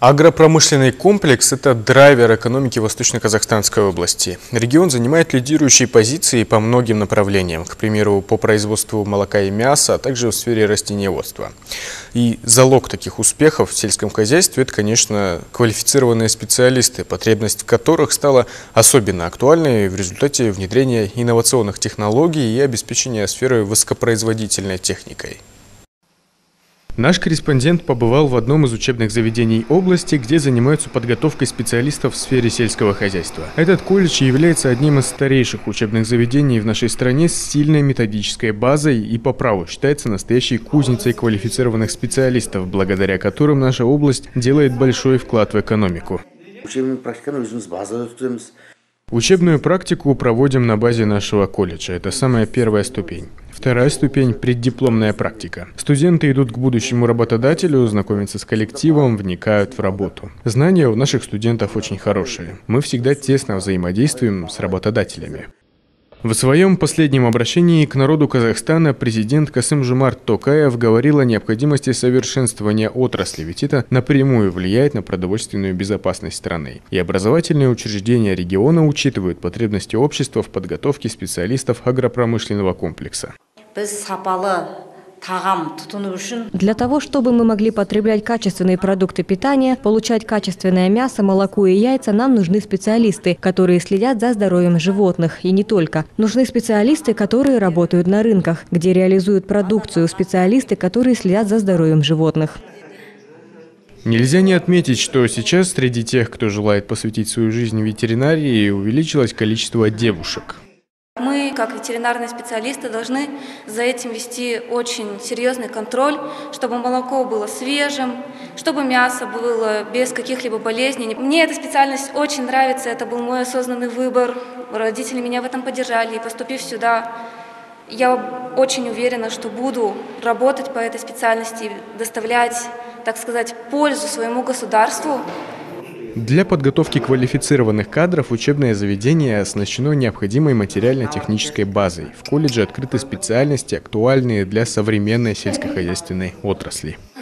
Агропромышленный комплекс – это драйвер экономики Восточно-Казахстанской области. Регион занимает лидирующие позиции по многим направлениям, к примеру, по производству молока и мяса, а также в сфере растениеводства. И залог таких успехов в сельском хозяйстве – это, конечно, квалифицированные специалисты, потребность в которых стала особенно актуальной в результате внедрения инновационных технологий и обеспечения сферы высокопроизводительной техникой. Наш корреспондент побывал в одном из учебных заведений области, где занимаются подготовкой специалистов в сфере сельского хозяйства. Этот колледж является одним из старейших учебных заведений в нашей стране с сильной методической базой и по праву считается настоящей кузницей квалифицированных специалистов, благодаря которым наша область делает большой вклад в экономику. Учебную практику проводим на базе нашего колледжа. Это самая первая ступень. Вторая ступень – преддипломная практика. Студенты идут к будущему работодателю, знакомятся с коллективом, вникают в работу. Знания у наших студентов очень хорошие. Мы всегда тесно взаимодействуем с работодателями. В своем последнем обращении к народу Казахстана президент Касым-Жомарт Токаев говорил о необходимости совершенствования отрасли, ведь это напрямую влияет на продовольственную безопасность страны. И образовательные учреждения региона учитывают потребности общества в подготовке специалистов агропромышленного комплекса. Для того, чтобы мы могли потреблять качественные продукты питания, получать качественное мясо, молоко и яйца, нам нужны специалисты, которые следят за здоровьем животных. И не только. Нужны специалисты, которые работают на рынках, где реализуют продукцию, специалисты, которые следят за здоровьем животных. Нельзя не отметить, что сейчас среди тех, кто желает посвятить свою жизнь ветеринарии, увеличилось количество девушек. Мы, как ветеринарные специалисты, должны за этим вести очень серьезный контроль, чтобы молоко было свежим, чтобы мясо было без каких-либо болезней. Мне эта специальность очень нравится, это был мой осознанный выбор. Родители меня в этом поддержали, и поступив сюда, я очень уверена, что буду работать по этой специальности, доставлять, так сказать, пользу своему государству. Для подготовки квалифицированных кадров учебное заведение оснащено необходимой материально-технической базой. В колледже открыты специальности, актуальные для современной сельскохозяйственной отрасли.